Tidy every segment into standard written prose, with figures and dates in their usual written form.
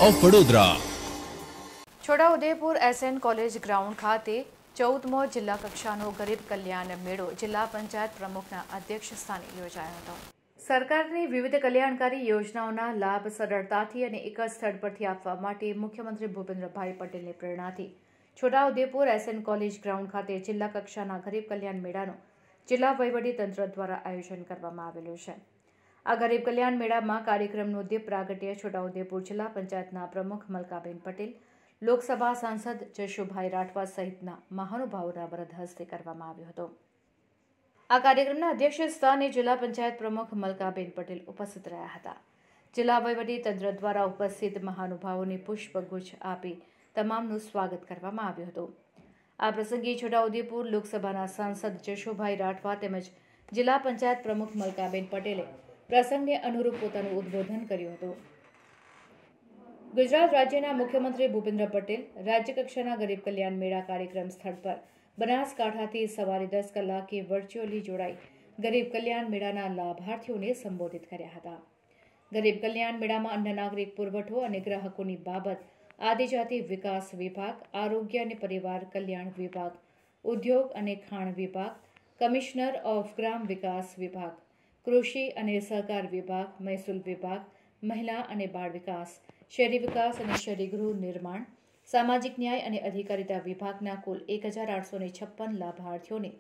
Of Vadodara. Chhotaudepur SN college ground ખાતે 14મો જિલ્લા કક્ષાનો ગરીબ કલ્યાણ મેળો જિલ્લા પંચાયત પ્રમુખના અધ્યક્ષસ્થાને યોજાયો હતો। સરકારની વિવિધ કલ્યાણકારી યોજનાઓના લાભ સરળતાથી અને એક જ સ્થળ પરથી આપવા માટે મુખ્યમંત્રી ભૂપેન્દ્રભાઈ પટેલની પ્રેરણાથી છોટાઉદેપુર SN કોલેજ ગ્રાઉન્ડ ખાતે જિલ્લા કક્ષાના ગરીબ કલ્યાણ મેળાનું જિલ્લા વહીવટીતંત્ર દ્વારા આયોજન કરવામાં આવેલું છે। આ ગરીબ કલ્યાણ મેળામાં કાર્યક્રમનું દીપ પ્રાગટ્ય છોટાઉદેપુર જિલ્લા પંચાયતના પ્રમુખ મલકાબેન પટેલ, લોકસભા સાંસદ જશુભાઈ રાઠવા સહિતના મહાનુભાવોના વરદ હસ્તે કરવામાં આવ્યો હતો। આ કાર્યક્રમના અધ્યક્ષ સ્થાને જિલ્લા પંચાયત પ્રમુખ મલકાબેન પટેલ ઉપસ્થિત રહ્યા હતા। જિલ્લા વહીવટીતંત્ર દ્વારા ઉપસ્થિત મહાનુભાવોને પુષ્પગુચ્છ આપી તમામનું સ્વાગત કરવામાં આવ્યું હતું। આ પ્રસંગે છોટાઉદેપુર લોકસભાના સાંસદ જશુભાઈ રાઠવા તેમજ જિલ્લા પંચાયત પ્રમુખ મલકાબેન પટેલે પ્રસંગને અનુરૂપ પોતાનું ઉદ્બોધન કર્યું હતું। ગુજરાત રાજ્યના મુખ્યમંત્રી ભૂપેન્દ્ર પટેલ રાજ્યકક્ષાના ગરીબ કલ્યાણ મેળા કાર્યક્રમ સ્થળ પર બનાસકાંઠાથી સવારે 10 કલાકે વર્ચ્યુઅલી જોડાઈ ગરીબ કલ્યાણ મેળાના લાભાર્થીઓને સંબોધિત કર્યા હતા। ગરીબ કલ્યાણ મેળામાં અન્ન નાગરિક પુરવઠો અને ગ્રાહકોની બાબત, આદિજાતિ વિકાસ વિભાગ, આરોગ્ય અને પરિવાર કલ્યાણ વિભાગ, ઉદ્યોગ અને ખાણ વિભાગ, કમિશનર ઓફ ગ્રામ વિકાસ વિભાગ, કૃષિ અને સહકાર વિભાગ, મહેસૂલ વિભાગ, મહિલા અને બાળ વિકાસ, શહેરી વિકાસ અને શહેરી ગૃહ નિર્માણ, સામાજિક ન્યાય અને અધિકારીતા વિભાગના કુલ 1856 લાભાર્થીઓને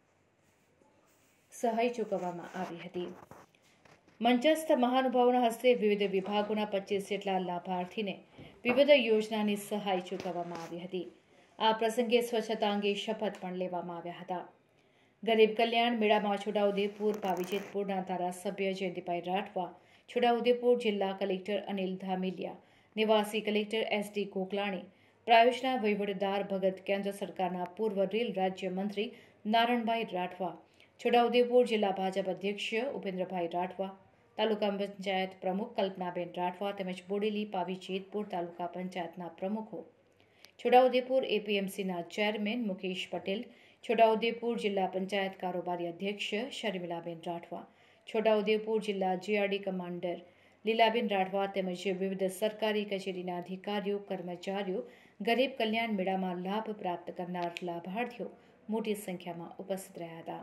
સહાય ચૂકવવામાં આવી હતી। મંચસ્થ મહાનુભાવોના હસ્તે વિવિધ વિભાગોના 25 જેટલા લાભાર્થીને વિવિધ યોજનાની સહાય ચૂકવવામાં આવી હતી। આ પ્રસંગે સ્વચ્છતા અંગે શપથ પણ લેવામાં આવ્યા હતા। ગરીબ કલ્યાણ મેળામાં છોટાઉદેપુર પાવીજેતપુરના ધારાસભ્ય જયંતિભાઈ રાઠવા, છોટાઉદેપુર જિલ્લા કલેક્ટર અનિલ ધામેલિયા, નિવાસી કલેક્ટર SD ગોકલાણી, પ્રાયોજના વહીવટદાર ભગત, કેન્દ્ર સરકારના પૂર્વ રેલ રાજ્યમંત્રી નારણભાઈ રાઠવા, છોટાઉદેપુર જિલ્લા ભાજપ અધ્યક્ષ ઉપેન્દ્રભાઈ રાઠવા, તાલુકા પંચાયત પ્રમુખ કલ્પનાબેન રાઠવા તેમજ બોડેલી પાવીજેતપુર તાલુકા પંચાયતના પ્રમુખો, છોટાઉદેપુર APMCના ચેરમેન મુકેશ પટેલ, છોટાઉદેપુર જિલ્લા પંચાયત કારોબારી અધ્યક્ષ શર્મિલાબેન રાઠવા, છોટાઉદેપુર જિલ્લા GRD કમાન્ડર લીલાબેન રાઠવા તેમજ વિવિધ સરકારી કચેરીના અધિકારીઓ, કર્મચારીઓ ગરીબ કલ્યાણ મેળામાં લાભ પ્રાપ્ત કરનાર લાભાર્થીઓ મોટી સંખ્યામાં ઉપસ્થિત રહ્યા હતા।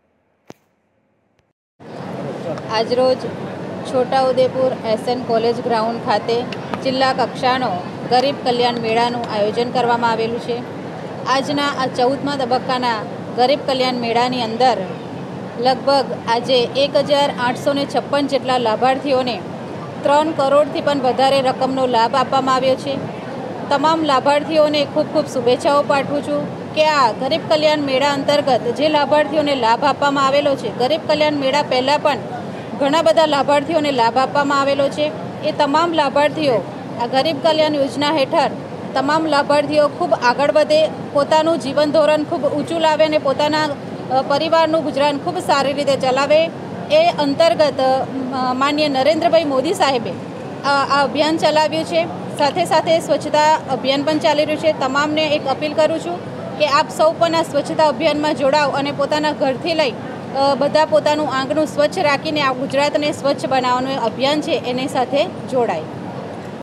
આજરોજ છોટાઉદેપુર SN કોલેજ ગ્રાઉન્ડ ખાતે જિલ્લા કક્ષાનો ગરીબ કલ્યાણ મેળાનું આયોજન કરવામાં આવેલું છે। આજના આ 14મા તબક્કાના ગરીબ કલ્યાણ મેળાની અંદર લગભગ આજે 1856 જેટલા લાભાર્થીઓને 3 કરોડથી પણ વધારે રકમનો લાભ આપવામાં આવ્યો છે। તમામ લાભાર્થીઓને ખૂબ ખૂબ શુભેચ્છાઓ પાઠવું છું કે આ ગરીબ કલ્યાણ મેળા અંતર્ગત જે લાભાર્થીઓને લાભ આપવામાં આવેલો છે, ગરીબ કલ્યાણ મેળા પહેલાં પણ ઘણા બધા લાભાર્થીઓને લાભ આપવામાં આવેલો છે। એ તમામ લાભાર્થીઓ આ ગરીબ કલ્યાણ યોજના હેઠળ તમામ લાભાર્થીઓ ખૂબ આગળ વધે, પોતાનું જીવન ધોરણ ખૂબ ઊંચું લાવે અને પોતાના પરિવારનું ગુજરાન ખૂબ સારી રીતે ચલાવે એ અંતર્ગત માનનીય નરેન્દ્રભાઈ મોદી સાહેબે આ અભિયાન ચલાવ્યું છે। સાથે સાથે સ્વચ્છતા અભિયાન પણ ચાલી રહ્યું છે। તમામને એક અપીલ કરું છું કે આપ સૌ પણ આ સ્વચ્છતા અભિયાનમાં જોડાઓ અને પોતાના ઘરથી લઈ બધા પોતાનું આંગણું સ્વચ્છ રાખીને આ ગુજરાતને સ્વચ્છ બનાવવાનું અભિયાન છે એની સાથે જોડાય।